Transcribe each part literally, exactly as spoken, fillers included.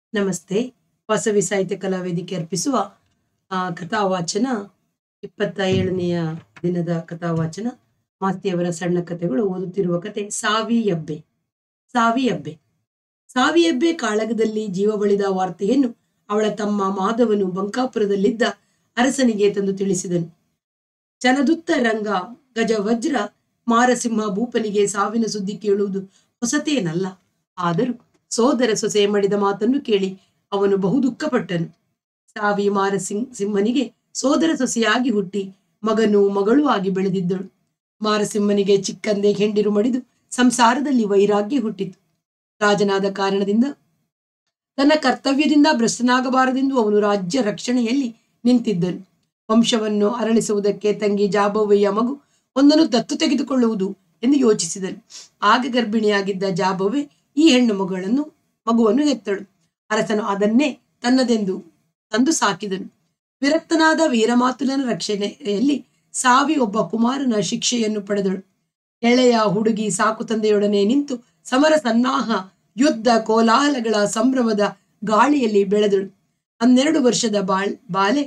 ನಮಸ್ತೆ. ವಾಸವಿ ಸಾಹಿತ್ಯ ಕಲಾ ವೇದಿಕೆ ಅರ್ಪಿಸುವ ಆ, ಕಥಾವಾಚನ ಇಪ್ಪತ್ತ ಏಳನೆಯ ದಿನದ ಕಥಾವಾಚನ. ಮಾಸ್ತಿಯವರ ಸಣ್ಣ ಕಥೆಗಳು. ಓದುತ್ತಿರುವ ಕತೆ ಸಾವಿಯಬ್ಬೆ. ಸಾವಿಯಬ್ಬೆ ಸಾವಿಯಬ್ಬೆ ಕಾಳಗದಲ್ಲಿ ಜೀವ ಬಳಿದ ವಾರ್ತೆಯನ್ನು ಅವಳ ತಮ್ಮ ಮಾಧವನು ಬಂಕಾಪುರದಲ್ಲಿದ್ದ ಅರಸನಿಗೆ ತಂದು ತಿಳಿಸಿದನು. ಚಲದುತ್ತ ರಂಗ ಗಜವಜ್ರ ಮಾರಸಿಂಹ ಭೂಪನಿಗೆ ಸಾವಿನ ಸುದ್ದಿ ಕೇಳುವುದು ಹೊಸತೇನಲ್ಲ. ಆದರೂ ಸೋದರ ಸೊಸೆ ಮಾಡಿದ ಮಾತನ್ನು ಕೇಳಿ ಅವನು ಬಹು ದುಃಖಪಟ್ಟನು. ಸಾವಿ ಮಾರಸಿಂಗ್ ಸಿಂಹನಿಗೆ ಸೋದರ ಸೊಸೆಯಾಗಿ ಹುಟ್ಟಿ ಮಗನು ಮಗಳೂ ಆಗಿ ಬೆಳೆದಿದ್ದಳು. ಮಾರಸಿಂಹನಿಗೆ ಚಿಕ್ಕಂದೇ ಹೆಂಡಿರು ಮಡಿದು ಸಂಸಾರದಲ್ಲಿ ವೈರಾಗ್ಯ ಹುಟ್ಟಿತು. ರಾಜನಾದ ಕಾರಣದಿಂದ ತನ್ನ ಕರ್ತವ್ಯದಿಂದ ಭ್ರಷ್ಟನಾಗಬಾರದೆಂದು ಅವನು ರಾಜ್ಯ ರಕ್ಷಣೆಯಲ್ಲಿ ನಿಂತಿದ್ದನು. ವಂಶವನ್ನು ಅರಳಿಸುವುದಕ್ಕೆ ತಂಗಿ ಜಾಬವ್ವೆಯ ಮಗು ಒಂದನ್ನು ದತ್ತು ತೆಗೆದುಕೊಳ್ಳುವುದು ಎಂದು ಯೋಚಿಸಿದನು. ಆಗ ಗರ್ಭಿಣಿಯಾಗಿದ್ದ ಜಾಬವ್ವೆ ಈ ಹೆಣ್ಣು ಮಗಳನ್ನು ಮಗುವನ್ನು ಹೆತ್ತಳು. ಅರಸನು ಅದನ್ನೇ ತನ್ನದೆಂದು ತಂದು ಸಾಕಿದನು. ವಿರಕ್ತನಾದ ವೀರಮಾತುಲನ ರಕ್ಷಣೆಯಲ್ಲಿ ಸಾವಿ ಒಬ್ಬ ಕುಮಾರನ ಶಿಕ್ಷೆಯನ್ನು ಪಡೆದಳು. ಎಳೆಯ ಹುಡುಗಿ ಸಾಕು ತಂದೆಯೊಡನೆ ನಿಂತು ಸಮರ ಸನ್ನಾಹ ಯುದ್ಧ ಕೋಲಾಹಲಗಳ ಸಂಭ್ರಮದ ಗಾಳಿಯಲ್ಲಿ ಬೆಳೆದಳು. ಹನ್ನೆರಡು ವರ್ಷದ ಬಾಳ್ ಬಾಲೆ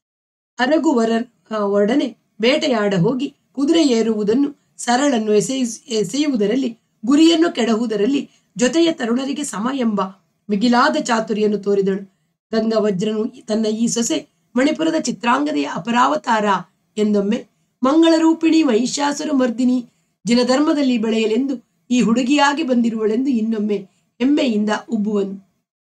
ಅರಗುವರ ಒಡನೆ ಬೇಟೆಯಾಡ ಹೋಗಿ ಕುದುರೆ ಏರುವುದನ್ನು ಸರಳನ್ನು ಎಸೆಯ ಎಸೆಯುವುದರಲ್ಲಿ ಗುರಿಯನ್ನು ಕೆಡಹುವುದರಲ್ಲಿ ಜೊತೆಯ ತರುಣರಿಗೆ ಸಮ ಎಂಬ ಮಿಗಿಲಾದ ಚಾತುರ್ಯನ್ನು ತೋರಿದಳು. ಗಂಗವಜ್ರನು ತನ್ನ ಈ ಸೊಸೆ ಮಣಿಪುರದ ಚಿತ್ರಾಂಗದೆಯ ಅಪರಾವತಾರ ಎಂದೊಮ್ಮೆ, ಮಂಗಳರೂಪಿಣಿ ಮಹಿಷಾಸುರ ಮರ್ದಿನಿ ಜಿನಧರ್ಮದಲ್ಲಿ ಬೆಳೆಯಲೆಂದು ಈ ಹುಡುಗಿಯಾಗಿ ಬಂದಿರುವಳೆಂದು ಇನ್ನೊಮ್ಮೆ ಹೆಮ್ಮೆಯಿಂದ ಉಬ್ಬುವನು.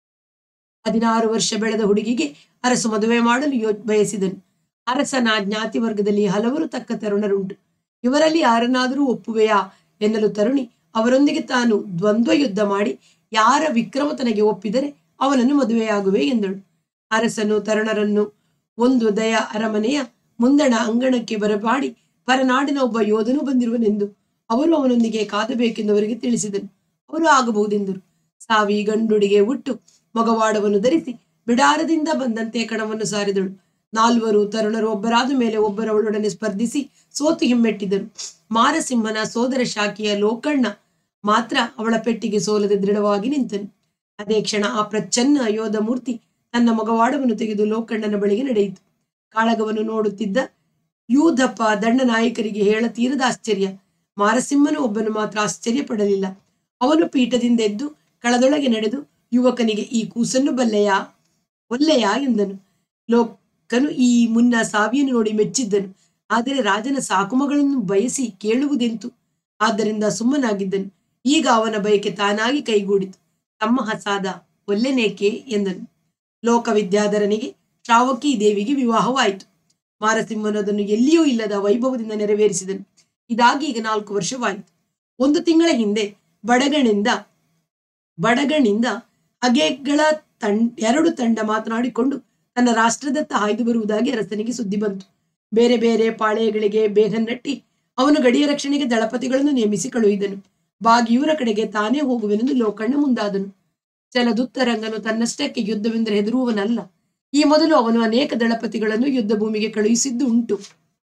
ಹದಿನಾರು ವರ್ಷ ಬೆಳೆದ ಹುಡುಗಿಗೆ ಅರಸು ಮದುವೆ ಮಾಡಲು ಯೋ ಬಯಸಿದನು. ಅರಸನ ಜ್ಞಾತಿ ವರ್ಗದಲ್ಲಿ ಹಲವರು ತಕ್ಕ ತರುಣರುಂಟು. ಇವರಲ್ಲಿ ಯಾರನ್ನಾದರೂ ಒಪ್ಪುವೆಯಾ ಎನ್ನಲು ತರುಣಿ ಅವರೊಂದಿಗೆ ತಾನು ದ್ವಂದ್ವ ಯುದ್ಧ ಮಾಡಿ ಯಾರ ವಿಕ್ರಮ ತನಗೆ ಒಪ್ಪಿದರೆ ಅವನನ್ನು ಮದುವೆಯಾಗುವೆ ಎಂದಳು. ಅರಸನು ತರುಣರನ್ನು ಒಂದು ದಯ ಅರಮನೆಯ ಮುಂದಣ ಅಂಗಣಕ್ಕೆ ಬರಮಾಡಿ ಪರನಾಡಿನ ಒಬ್ಬ ಯೋಧನು ಬಂದಿರುವನೆಂದು ಅವರು ಅವನೊಂದಿಗೆ ಕಾದಬೇಕೆಂದು ಅವರಿಗೆ ತಿಳಿಸಿದನು. ಅವರು ಆಗಬಹುದೆಂದರು. ಸಾವಿ ಗಂಡುಡಿಗೆ ಹುಟ್ಟು ಮಗವಾಡವನ್ನು ಧರಿಸಿ ಬಿಡಾರದಿಂದ ಬಂದಂತೆ ಕಣವನ್ನು ಸಾರಿದಳು. ನಾಲ್ವರು ತರುಣರು ಒಬ್ಬರಾದ ಮೇಲೆ ಒಬ್ಬರವಳೊಡನೆ ಸ್ಪರ್ಧಿಸಿ ಸೋತು ಹಿಮ್ಮೆಟ್ಟಿದರು. ಮಾರಸಿಂಹನ ಸೋದರ ಶಾಖೆಯ ಲೋಕಣ್ಣ ಮಾತ್ರ ಅವಳ ಪೆಟ್ಟಿಗೆ ಸೋಲದೆ ದೃಢವಾಗಿ ನಿಂತನು. ಅದೇ ಕ್ಷಣ ಆ ಪ್ರಚ್ಛನ್ನ ಯೋಧ ಮೂರ್ತಿ ತನ್ನ ಮಗವಾಡವನ್ನು ತೆಗೆದು ಲೋಕಣ್ಣನ ಬಳಿಗೆ ನಡೆಯಿತು. ಕಾಳಗವನ್ನು ನೋಡುತ್ತಿದ್ದ ಯೂಧಪ್ಪ ದಂಡ ನಾಯಕರಿಗೆ ಹೇಳ ತೀರದ ಆಶ್ಚರ್ಯ. ಮಾರಸಿಂಹನು ಒಬ್ಬನು ಮಾತ್ರ ಆಶ್ಚರ್ಯ ಪಡಲಿಲ್ಲ. ಅವನು ಪೀಠದಿಂದ ಎದ್ದು ಕಳದೊಳಗೆ ನಡೆದು ಯುವಕನಿಗೆ ಈ ಕೂಸನ್ನು ಬಲ್ಲೆಯಾ ಒಲ್ಲೆಯಾ ಎಂದನು. ಲೋಕನು ಈ ಮುನ್ನ ಸಾವಿಯನ್ನು ನೋಡಿ ಮೆಚ್ಚಿದ್ದನು. ಆದರೆ ರಾಜನ ಸಾಕುಮಗಳನ್ನು ಬಯಸಿ ಕೇಳುವುದೆಂತು? ಆದ್ದರಿಂದ ಸುಮ್ಮನಾಗಿದ್ದನು. ಈಗ ಅವನ ಬಯಕೆ ತಾನಾಗಿ ಕೈಗೂಡಿತು. ತಮ್ಮ ಹಸಾದ ಒಲ್ಲೆನೇಕೆ ಎಂದನು. ಲೋಕವಿದ್ಯಾಧರನಿಗೆ ಶ್ರಾವಕಿ ದೇವಿಗೆ ವಿವಾಹವಾಯಿತು. ಮಾರಸಿಂಹನು ಅದನ್ನು ಎಲ್ಲಿಯೂ ಇಲ್ಲದ ವೈಭವದಿಂದ ನೆರವೇರಿಸಿದನು. ಇದಾಗಿ ಈಗ ನಾಲ್ಕು ವರ್ಷವಾಯಿತು. ಒಂದು ತಿಂಗಳ ಹಿಂದೆ ಬಡಗಣಿಂದ ಬಡಗಣಿಂದ ಹಗೆಗಳ ತಂಡ ಎರಡು ತಂಡ ಮಾತನಾಡಿಕೊಂಡು ತನ್ನ ರಾಷ್ಟ್ರದತ್ತ ಹಾಯ್ದು ಬರುವುದಾಗಿ ಅರಸನಿಗೆ ಸುದ್ದಿ ಬಂತು. ಬೇರೆ ಬೇರೆ ಪಾಳೆಯಗಳಿಗೆ ಬೇಗನ್ನಟ್ಟಿ ಅವನು ಗಡಿಯ ರಕ್ಷಣೆಗೆ ದಳಪತಿಗಳನ್ನು ನೇಮಿಸಿ ಕಳುಹಿದನು. ಬಾಗಿಯೂರ ಕಡೆಗೆ ತಾನೇ ಹೋಗುವೆನೆಂದು ಲೋಕಣ್ಣ ಮುಂದಾದನು. ಚಲದುತ್ತರಂಗನು ತನ್ನಷ್ಟಕ್ಕೆ ಯುದ್ಧವೆಂದರೆ ಹೆದರುವವನಲ್ಲ. ಈ ಮೊದಲು ಅವನು ಅನೇಕ ದಳಪತಿಗಳನ್ನು ಯುದ್ಧ ಭೂಮಿಗೆ ಕಳುಹಿಸಿದ್ದು ಉಂಟು.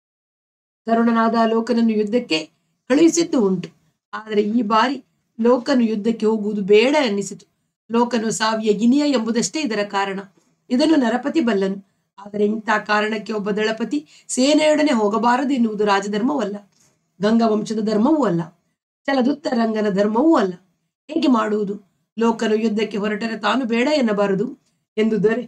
ತರುಣನಾದ ಲೋಕನನ್ನು ಯುದ್ಧಕ್ಕೆ ಕಳುಹಿಸಿದ್ದು ಉಂಟು. ಆದರೆ ಈ ಬಾರಿ ಲೋಕನು ಯುದ್ಧಕ್ಕೆ ಹೋಗುವುದು ಬೇಡ ಎನ್ನಿಸಿತು. ಲೋಕನು ಸಾವಿಯ ಗಿನಿಯ ಎಂಬುದಷ್ಟೇ ಇದರ ಕಾರಣ. ಇದನ್ನು ನರಪತಿ ಬಲ್ಲನು. ಆದರೆ ಇಂಥ ಕಾರಣಕ್ಕೆ ಒಬ್ಬ ದಳಪತಿ ಸೇನೆಯೊಡನೆ ಹೋಗಬಾರದು ಎನ್ನುವುದು ರಾಜಧರ್ಮವಲ್ಲ, ಗಂಗವಂಶದ ಧರ್ಮವೂ ಅಲ್ಲ, ಚಲದುತ್ತರಂಗನ ಧರ್ಮವೂ ಅಲ್ಲ. ಹೇಗೆ ಮಾಡುವುದು? ಲೋಕನು ಯುದ್ಧಕ್ಕೆ ಹೊರಟರೆ ತಾನು ಬೇಡ ಎನ್ನಬಾರದು ಎಂದು ದೊರೆ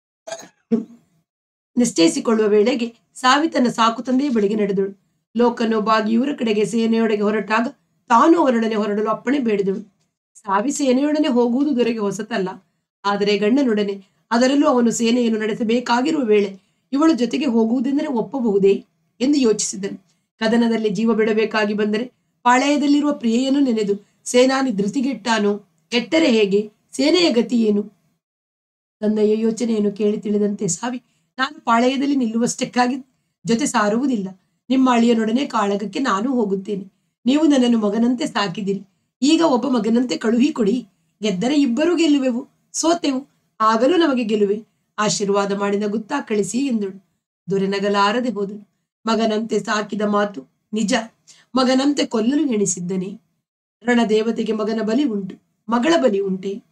ನಿಶ್ಚಯಿಸಿಕೊಳ್ಳುವ ವೇಳೆಗೆ ಸಾವಿ ತನ್ನ ಸಾಕು ತಂದೆಯ ಬಳಿಗೆ ನಡೆದಳು. ಲೋಕನು ಬಾಗಿಯೂರ ಕಡೆಗೆ ಸೇನೆಯೊಳಗೆ ಹೊರಟಾಗ ತಾನು ಅವರೊಡನೆ ಹೊರಡಲು ಅಪ್ಪಣೆ ಬೇಡಿದಳು. ಸಾವಿ ಸೇನೆಯೊಡನೆ ಹೋಗುವುದು ದೊರೆಗೆ ಹೊಸತಲ್ಲ. ಆದರೆ ಗಂಡನೊಡನೆ, ಅದರಲ್ಲೂ ಅವನು ಸೇನೆಯನ್ನು ನಡೆಸಬೇಕಾಗಿರುವ ವೇಳೆ ಇವಳ ಜೊತೆಗೆ ಹೋಗುವುದೆಂದರೆ ಒಪ್ಪಬಹುದೇ ಎಂದು ಯೋಚಿಸಿದನು. ಕದನದಲ್ಲಿ ಜೀವ ಬಿಡಬೇಕಾಗಿ ಬಂದರೆ ಪಾಳೆಯದಲ್ಲಿರುವ ಪ್ರಿಯೆಯನ್ನು ನೆನೆದು ಸೇನಾನಿ ಧೃತಿಗೆಟ್ಟಾನೋ? ಕೆಟ್ಟರೆ ಹೇಗೆ? ಸೇನೆಯ ಗತಿ ಏನು? ತಂದೆಯ ಯೋಚನೆಯನ್ನು ಕೇಳಿ ತಿಳಿದಂತೆ ಸಾವಿ, ನಾನು ಪಾಳೆಯದಲ್ಲಿ ನಿಲ್ಲುವಷ್ಟಕ್ಕಾಗಿ ಜೊತೆ ಸಾರುವುದಿಲ್ಲ. ನಿಮ್ಮ ಅಳಿಯನೊಡನೆ ಕಾಳಗಕ್ಕೆ ನಾನು ಹೋಗುತ್ತೇನೆ. ನೀವು ನನ್ನನ್ನು ಮಗನಂತೆ ಸಾಕಿದಿರಿ. ಈಗ ಒಬ್ಬ ಮಗನಂತೆ ಕಳುಹಿ ಕೊಡಿ. ಗೆದ್ದರೆ ಇಬ್ಬರೂ ಗೆಲ್ಲುವೆವು, ಸೋತೆವು ಆಗಲೂ ನಮಗೆ ಗೆಲುವೆ. ಆಶೀರ್ವಾದ ಮಾಡಿ ನಗುತ್ತಾ ಕಳಿಸಿ ಎಂದಳು. ದೊರೆ ನಗಲಾರದೆ ಹೋದನು. ಮಗನಂತೆ ಸಾಕಿದ ಮಾತು ನಿಜ. ಮಗನಂತೆ ಕೊಲ್ಲಲು ಎಣಿಸಿದ್ದನೆ. ರಣದೇವತೆಗೆ ಮಗನ ಬಲಿ ಉಂಟು, ಮಗಳ ಬಲಿ ಉಂಟೆ?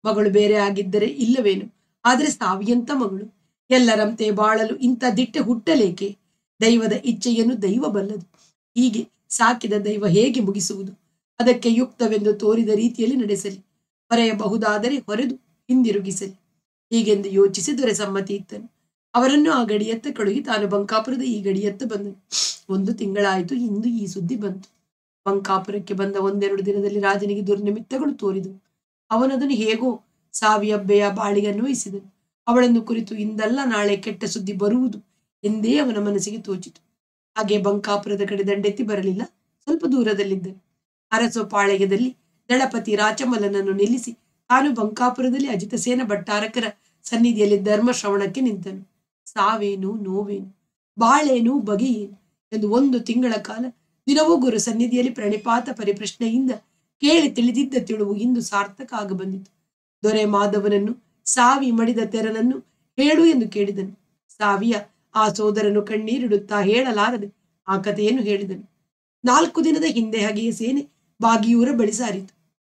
ಮಗಳು ಬೇರೆ ಆಗಿದ್ದರೆ ಇಲ್ಲವೇನು, ಆದರೆ ಸಾವಿಯಂತ ಮಗಳು. ಎಲ್ಲರಂತೆ ಬಾಳಲು ಇಂಥ ದಿಟ್ಟೆ ಹುಟ್ಟಲೇಕೆ? ದೈವದ ಇಚ್ಛೆಯನ್ನು ದೈವ ಬಲ್ಲದು. ಹೀಗೆ ಸಾಕಿದ ದೈವ ಹೇಗೆ ಮುಗಿಸುವುದು? ಅದಕ್ಕೆ ಯುಕ್ತವೆಂದು ತೋರಿದ ರೀತಿಯಲ್ಲಿ ನಡೆಸಲಿ, ಹೊರೆಯಬಹುದಾದರೆ ಹೊರೆದು ಹಿಂದಿರುಗಿಸಲಿ. ಹೀಗೆಂದು ಯೋಚಿಸಿ ದೊರೆ ಸಮ್ಮತಿ ಇತ್ತನು. ಅವರನ್ನು ಆ ಗಡಿಯತ್ತ ಕಳುಹಿ ತಾನು ಬಂಕಾಪುರದ ಈ ಗಡಿಯತ್ತ ಬಂದನು. ಒಂದು ತಿಂಗಳಾಯಿತು. ಇಂದು ಈ ಸುದ್ದಿ ಬಂತು. ಬಂಕಾಪುರಕ್ಕೆ ಬಂದ ಒಂದೆರಡು ದಿನದಲ್ಲಿ ರಾಜನಿಗೆ ದುರ್ನಿಮಿತ್ತಗಳು ತೋರಿದವು. ಅವನದನ್ನು ಹೇಗೋ ಸಾವಿಯಬ್ಬೆಯ ಬಾಳಿಗೆ ಅನ್ವಯಿಸಿದನು. ಅವಳನ್ನು ಕುರಿತು ಇಂದಲ್ಲ ನಾಳೆ ಕೆಟ್ಟ ಸುದ್ದಿ ಬರುವುದು ಎಂದೇ ಅವನ ಮನಸ್ಸಿಗೆ ತೋಚಿತು. ಹಾಗೆ ಬಂಕಾಪುರದ ಕಡೆ ದಂಡೆತ್ತಿ ಬರಲಿಲ್ಲ. ಸ್ವಲ್ಪ ದೂರದಲ್ಲಿದ್ದನು. ಅರಸು ಪಾಳೆಯದಲ್ಲಿ ದಳಪತಿ ರಾಚಮಲ್ಲನನ್ನು ನಿಲ್ಲಿಸಿ ತಾನು ಬಂಕಾಪುರದಲ್ಲಿ ಅಜಿತಸೇನ ಭಟ್ಟಾರಕರ ಸನ್ನಿಧಿಯಲ್ಲಿ ಧರ್ಮ ಶ್ರವಣಕ್ಕೆ ನಿಂತನು. ಸಾವೇನು, ನೋವೇನು, ಬಾಳೇನು, ಬಗೆಯೇನು ಎಂದು ಒಂದು ತಿಂಗಳ ಕಾಲ ದಿನವೂ ಗುರು ಸನ್ನಿಧಿಯಲ್ಲಿ ಪ್ರಣಿಪಾತ ಪರಿಪ್ರಶ್ನೆಯಿಂದ ಕೇಳಿ ತಿಳಿದಿದ್ದ ತಿಳುವು ಇಂದು ಸಾರ್ಥಕ ಆಗ ಬಂದಿತು. ದೊರೆ ಮಾಧವನನ್ನು ಸಾವಿ ಮಡಿದ ತೆರನನ್ನು ಹೇಳು ಎಂದು ಕೇಳಿದನು. ಸಾವಿಯ ಆ ಸೋದರನು ಕಣ್ಣೀರಿಡುತ್ತಾ ಹೇಳಲಾರದೆ ಆ ಕಥೆಯನ್ನು ಹೇಳಿದನು. ನಾಲ್ಕು ದಿನದ ಹಿಂದೆ ಹಾಗೆಯೇ ಸೇನೆ ಬಾಗಿಯೂರ ಬಳಿ ಸಾರಿತು.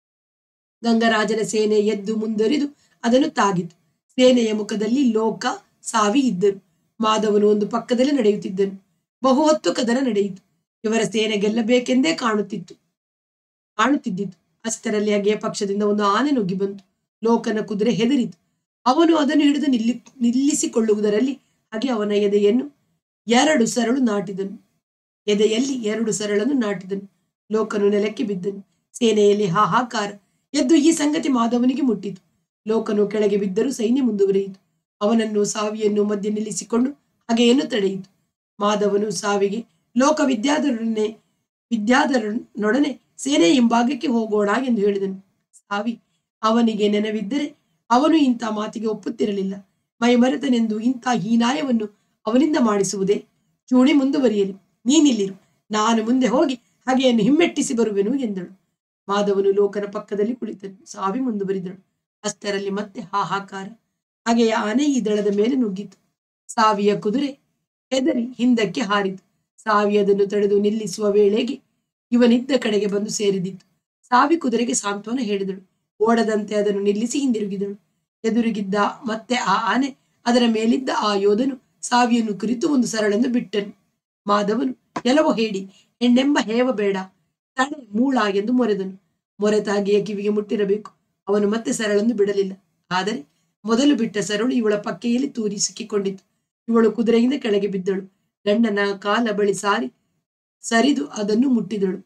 ಗಂಗರಾಜನ ಸೇನೆ ಎದ್ದು ಮುಂದರಿದು ಅದನ್ನು ತಾಗಿತು. ಸೇನೆಯ ಮುಖದಲ್ಲಿ ಲೋಕ, ಸಾವಿ ಇದ್ದರು. ಮಾಧವನು ಒಂದು ಪಕ್ಕದಲ್ಲಿ ನಡೆಯುತ್ತಿದ್ದನು. ಬಹು ಹೊತ್ತು ಕದನ ನಡೆಯಿತು. ಇವರ ಸೇನೆ ಗೆಲ್ಲಬೇಕೆಂದೇ ಕಾಣುತ್ತಿತ್ತು ಕಾಣುತ್ತಿದ್ದಿತು. ಅಷ್ಟರಲ್ಲಿ ಹಾಗೆಯೇ ಪಕ್ಷದಿಂದ ಒಂದು ಆನೆ ನುಗ್ಗಿ ಬಂತು. ಲೋಕನ ಕುದುರೆ ಹೆದರಿತು. ಅವನು ಅದನ್ನು ಹಿಡಿದು ನಿಲ್ಲಿ ನಿಲ್ಲಿಸಿಕೊಳ್ಳುವುದರಲ್ಲಿ ಹಾಗೆ ಅವನ ಎದೆಯನ್ನು ಎರಡು ಸರಳು ನಾಟಿದನು ಎದೆಯಲ್ಲಿ ಎರಡು ಸರಳನ್ನು ನಾಟಿದನು. ಲೋಕನು ನೆಲಕ್ಕೆ ಬಿದ್ದನು. ಸೇನೆಯಲ್ಲಿ ಹಾಹಾಕಾರ ಎದ್ದು ಈ ಸಂಗತಿ ಮಾಧವನಿಗೆ ಮುಟ್ಟಿತು. ಲೋಕನು ಕೆಳಗೆ ಬಿದ್ದರೂ ಸೈನ್ಯ ಮುಂದುವರಿಯಿತು. ಅವನನ್ನು ಸಾವಿಯನ್ನು ಮಧ್ಯೆ ನಿಲ್ಲಿಸಿಕೊಂಡು ಹಾಗೆಯನ್ನು ತಡೆಯಿತು. ಮಾಧವನು ಸಾವಿಗೆ ಲೋಕ ವಿದ್ಯಾಧರನೊಡನೆ ವಿದ್ಯಾಧರನೊಡನೆ ಸೇನೆ ಹಿಂಭಾಗಕ್ಕೆ ಹೋಗೋಣ ಎಂದು ಹೇಳಿದನು. ಸಾವಿ ಅವನಿಗೆ ನೆನವಿದ್ದರೆ ಅವನು ಇಂಥ ಮಾತಿಗೆ ಒಪ್ಪುತ್ತಿರಲಿಲ್ಲ. ಮೈಮರೆತನೆಂದು ಇಂಥ ಹೀನಾಯವನ್ನು ಅವನಿಂದ ಮಾಡಿಸುವುದೇ? ಚೂಣಿ ಮುಂದುವರಿಯಲಿ, ನೀನಿಲ್ಲಿರು, ನಾನು ಮುಂದೆ ಹೋಗಿ ಹಾಗೆಯನ್ನು ಹಿಮ್ಮೆಟ್ಟಿಸಿ ಬರುವೆನು ಎಂದಳು. ಮಾಧವನು ಲೋಕನ ಪಕ್ಕದಲ್ಲಿ ಕುಳಿತನು. ಸಾವಿ ಮುಂದುವರಿದಳು. ಅಷ್ಟರಲ್ಲಿ ಮತ್ತೆ ಹಾಹಾಕಾರ. ಹಾಗೆಯೇ ಆನೆ ಈ ದಳದ ಮೇಲೆ ನುಗ್ಗಿತು. ಸಾವಿಯ ಕುದುರೆ ಹೆದರಿ ಹಿಂದಕ್ಕೆ ಹಾರಿತು. ಸಾವಿ ಅದನ್ನು ತಡೆದು ನಿಲ್ಲಿಸುವ ವೇಳೆಗೆ ಇವನಿದ್ದ ಕಡೆಗೆ ಬಂದು ಸೇರಿದಿತ್ತು. ಸಾವಿ ಕುದುರೆಗೆ ಸಾಂತ್ವನ ಹೇಳಿದಳು. ಓಡದಂತೆ ಅದನ್ನು ನಿಲ್ಲಿಸಿ ಹಿಂದಿರುಗಿದಳು. ಎದುರಿಗಿದ್ದ ಮತ್ತೆ ಆ ಆನೆ, ಅದರ ಮೇಲಿದ್ದ ಆ ಯೋಧನು ಸಾವಿಯನ್ನು ಕುರಿತು ಒಂದು ಸರಳನ್ನು ಬಿಟ್ಟನು. ಮಾಧವನು ಎಲ್ಲವೋ ಹೇಳಿ, ಹೆಣ್ಣೆಂಬ ಹೇವ ಬೇಡ, ತಡೆ ಮೂಳ ಎಂದು ಮೊರೆದನು. ಮೊರೆತಾಗಿಯ ಕಿವಿಗೆ ಮುಟ್ಟಿರಬೇಕು. ಅವನು ಮತ್ತೆ ಸರಳನ್ನು ಬಿಡಲಿಲ್ಲ. ಆದರೆ ಮೊದಲು ಬಿಟ್ಟ ಸರಳು ಇವಳ ಪಕ್ಕೆಯಲ್ಲಿ ತೂರಿ ಸಿಕ್ಕಿಕೊಂಡಿತು. ಇವಳು ಕುದುರೆಯಿಂದ ಕೆಳಗೆ ಬಿದ್ದಳು. ಗಂಡನ ಕಾಲ ಬಳಿ ಸಾರಿ ಸರಿದು ಅದನ್ನು ಮುಟ್ಟಿದಳು.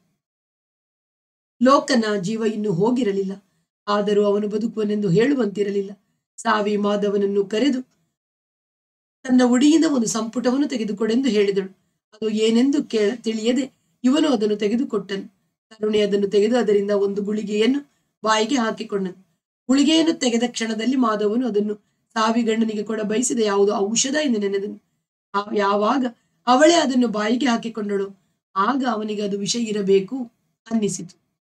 ಲೋಕನ ಜೀವ ಇನ್ನು ಹೋಗಿರಲಿಲ್ಲ. ಆದರೂ ಅವನು ಬದುಕುವನೆಂದು ಹೇಳುವಂತಿರಲಿಲ್ಲ. ಸಾವಿ ಮಾಧವನನ್ನು ಕರೆದು ತನ್ನ ಉಡಿಯಿಂದ ಒಂದು ಸಂಪುಟವನ್ನು ತೆಗೆದುಕೊಡೆಂದು ಹೇಳಿದಳು. ಅದು ಏನೆಂದು ಕೇಳ ತಿಳಿಯದೆ ಇವನು ಅದನ್ನು ತೆಗೆದುಕೊಟ್ಟನು. ಕರುಣೆ ಅದನ್ನು ತೆಗೆದು ಅದರಿಂದ ಒಂದು ಗುಳಿಗೆಯನ್ನು ಬಾಯಿಗೆ ಹಾಕಿಕೊಂಡನು. ಗುಳಿಗೆಯನ್ನು ತೆಗೆದ ಕ್ಷಣದಲ್ಲಿ ಮಾಧವನು ಅದನ್ನು ಸಾವಿ ಗಂಡನಿಗೆ ಕೊಡ ಬಯಸಿದ ಯಾವುದೋ ಔಷಧ ಎಂದು ನೆನೆದನು. ಯಾವಾಗ ಅವಳೇ ಅದನ್ನು ಬಾಯಿಗೆ ಹಾಕಿಕೊಂಡಳು, ಆಗ ಅವನಿಗೆ ಅದು ವಿಷ ಇರಬೇಕು ಅನ್ನಿಸಿತು.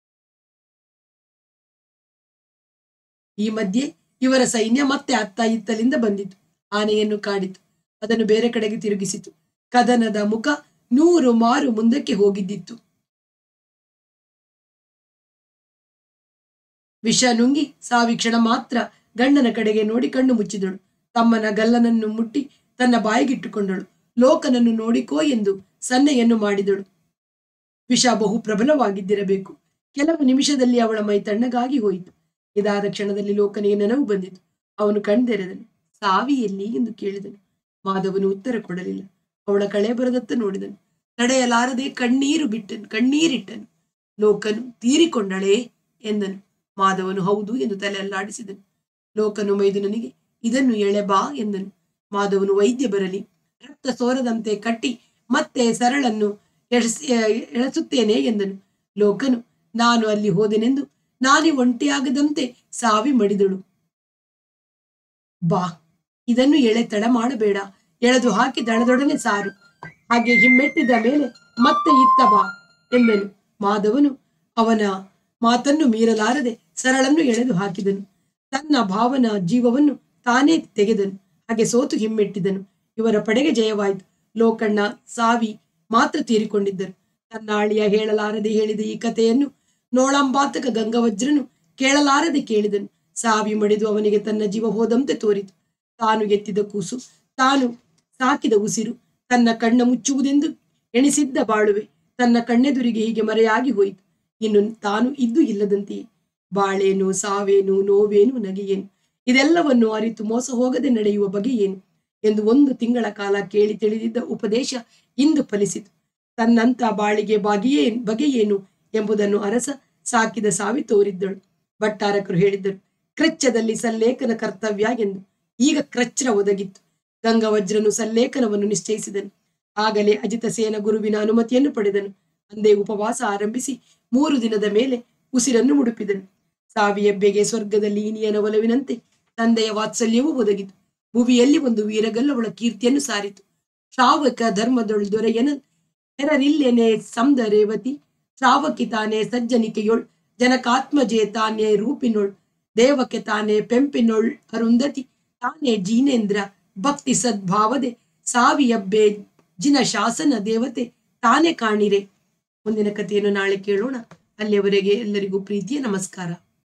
ಈ ಮಧ್ಯೆ ಇವರ ಸೈನ್ಯ ಮತ್ತೆ ಅತ್ತ ಇತ್ತಲಿಂದ ಬಂದಿತು. ಆನೆಯನ್ನು ಕಾಡಿತು. ಅದನ್ನು ಬೇರೆ ಕಡೆಗೆ ತಿರುಗಿಸಿತು. ಕದನದ ಮುಖ ನೂರು ಮಾರು ಮುಂದಕ್ಕೆ ಹೋಗಿದ್ದಿತ್ತು. ವಿಷ ನುಂಗಿ ಸಾವಿ ಕ್ಷಣ ಮಾತ್ರ ಗಂಡನ ಕಡೆಗೆ ನೋಡಿ ಕಣ್ಣು ಮುಚ್ಚಿದಳು. ತಮ್ಮನ ಗಲ್ಲನನ್ನು ಮುಟ್ಟಿ ತನ್ನ ಬಾಯಿಗಿಟ್ಟುಕೊಂಡಳು. ಲೋಕನನ್ನು ನೋಡಿಕೋ ಎಂದು ಸನ್ನೆಯನ್ನು ಮಾಡಿದಳು. ವಿಷ ಬಹು ಪ್ರಬಲವಾಗಿದ್ದಿರಬೇಕು. ಕೆಲವು ನಿಮಿಷದಲ್ಲಿ ಅವಳ ಮೈ ತಣ್ಣಗಾಗಿ ಹೋಯಿತು. ಇದಾದ ಕ್ಷಣದಲ್ಲಿ ಲೋಕನಿಗೆ ನೆನವು ಬಂದಿತು. ಅವನು ಕಣ್ತೆರೆದನು. ಸಾವಿ ಎಲ್ಲಿ ಎಂದು ಕೇಳಿದನು. ಮಾಧವನು ಉತ್ತರ ಕೊಡಲಿಲ್ಲ. ಅವಳ ಕಳೆ ಬರದತ್ತ ನೋಡಿದನು. ತಡೆಯಲಾರದೆ ಕಣ್ಣೀರು ಬಿಟ್ಟನು ಕಣ್ಣೀರಿಟ್ಟನು. ಲೋಕನು ತೀರಿಕೊಂಡಳೇ ಎಂದನು. ಮಾಧವನು ಹೌದು ಎಂದು ತಲೆ ಅಲ್ಲಾಡಿಸಿದನು. ಲೋಕನು ಮೈದುನನಿಗೆ ಇದನ್ನು ಎಳೆ ಬಾ ಎಂದನು. ಮಾಧವನು ವೈದ್ಯ ಬರಲಿ, ರಕ್ತ ಸೋರದಂತೆ ಕಟ್ಟಿ ಮತ್ತೆ ಸರಳನ್ನು ಎಳಸಿ ಎಳಸುತ್ತೇನೆ ಎಂದನು. ಲೋಕನು ನಾನು ಅಲ್ಲಿ ಹೋದೆನೆಂದು ನಾನೇ ಒಂಟಿಯಾಗದಂತೆ ಸಾವಿ ಮಡಿದಳು. ಬಾ, ಇದನ್ನು ಎಳೆ ತಡ ಮಾಡಬೇಡ, ಎಳೆದು ಹಾಕಿ ದಳದೊಡನೆ ಸಾರು, ಹಾಗೆ ಹಿಮ್ಮೆಟ್ಟಿದ ಮೇಲೆ ಮತ್ತೆ ಇತ್ತ ಬಾ ಎಂದನು. ಮಾಧವನು ಅವನ ಮಾತನ್ನು ಮೀರಲಾರದೆ ಸರಳನ್ನು ಎಳೆದು ಹಾಕಿದನು. ತನ್ನ ಭಾವನ ಜೀವವನ್ನು ತಾನೇ ತೆಗೆದನು. ಹಾಗೆ ಸೋತು ಹಿಮ್ಮೆಟ್ಟಿದನು. ಇವರ ಪಡೆಗೆ ಜಯವಾಯಿತು. ಲೋಕಣ್ಣ ಸಾವಿ ಮಾತ್ರ ತೀರಿಕೊಂಡಿದ್ದರು. ತನ್ನ ಆಳಿಯ ಹೇಳಲಾರದೆ ಹೇಳಿದ ಈ ಕಥೆಯನ್ನು ನೋಳಂಬಾತಕ ಗಂಗವಜ್ರನು ಕೇಳಲಾರದೆ ಕೇಳಿದನು. ಸಾವಿ ಮಡಿದು ಅವನಿಗೆ ತನ್ನ ಜೀವ ಹೋದಂತೆ ತೋರಿತು. ತಾನು ಎತ್ತಿದ ಕೂಸು, ತಾನು ಸಾಕಿದ ಉಸಿರು, ತನ್ನ ಕಣ್ಣ ಮುಚ್ಚುವುದೆಂದು ಎಣಿಸಿದ್ದ ಬಾಳುವೆ ತನ್ನ ಕಣ್ಣೆದುರಿಗೆ ಹೀಗೆ ಮರೆಯಾಗಿ ಹೋಯಿತು. ಇನ್ನು ತಾನು ಇದ್ದು ಇಲ್ಲದಂತೆಯೇ. ಬಾಳೇನು, ಸಾವೇನು, ನೋವೇನು, ನಗೆಯೇನು, ಇದೆಲ್ಲವನ್ನು ಅರಿತು ಮೋಸ ಹೋಗದೆ ನಡೆಯುವ ಬಗೆಯೇನು ಎಂದು ಒಂದು ತಿಂಗಳ ಕಾಲ ಕೇಳಿ ತಿಳಿದಿದ್ದ ಉಪದೇಶ ಇಂದು ಫಲಿಸಿತು. ತನ್ನಂತ ಬಾಳಿಗೆ ಬಾಗಿಯೇ ಬಗೆಯೇನು ಎಂಬುದನ್ನು ಅರಸ ಸಾಕಿದ ಸಾವಿ ತೋರಿದ್ದಳು. ಭಟ್ಟಾರಕರು ಹೇಳಿದ್ದರು, ಕ್ರಚ್ಚದಲ್ಲಿ ಸಲ್ಲೇಖನ ಕರ್ತವ್ಯ ಎಂದು. ಈಗ ಕ್ರಚ್ರ ಒದಗಿತ್ತು. ಗಂಗವಜ್ರನು ಸಲ್ಲೇಖನವನ್ನು ನಿಶ್ಚಯಿಸಿದನು. ಆಗಲೇ ಅಜಿತಸೇನ ಗುರುವಿನ ಅನುಮತಿಯನ್ನು ಪಡೆದನು. ಅಂದೇ ಉಪವಾಸ ಆರಂಭಿಸಿ ಮೂರು ದಿನದ ಮೇಲೆ ಉಸಿರನ್ನು ಮುಡುಪಿದನು. ಸಾವಿಯಬ್ಬೆಗೆ ಸ್ವರ್ಗದಲ್ಲಿ ಇನಿಯನ ಒಲವಿನಂತೆ ತಂದೆಯ ವಾತ್ಸಲ್ಯವೂ ಒದಗಿತು. ಭುವಿಯಲ್ಲಿ ಒಂದು ವೀರಗಲ್ಲವಳ ಕೀರ್ತಿಯನ್ನು ಸಾರಿತು. ಶ್ರಾವಕ ಧರ್ಮದೊಳ್ ದೊರೆಯನ ಹೆರರಿಲ್ಲೆನೆ ಸಂದ ರೇವತಿ, ಶ್ರಾವಕಿ ತಾನೇ ಸಜ್ಜನಿಕೆಯೊಳ್ ಜನಕಾತ್ಮಜೆ ತಾನೇ ರೂಪಿನೊಳ್, ದೇವಕ್ಕೆ ತಾನೇ ಪೆಂಪಿನೊಳ್ ಅರುಂಧತಿ, ತಾನೇ ಜೀನೇಂದ್ರ ಭಕ್ತಿ ಸದ್ಭಾವದೆ, ಸಾವಿಯಬ್ಬೆ ಜಿನ ಶಾಸನ ದೇವತೆ ತಾನೇ ಕಾಣಿರೆ. ಮುಂದಿನ ಕಥೆಯನ್ನು ನಾಳೆ ಕೇಳೋಣ. ಅಲ್ಲಿಯವರೆಗೆ ಎಲ್ಲರಿಗೂ ಪ್ರೀತಿಯ ನಮಸ್ಕಾರ.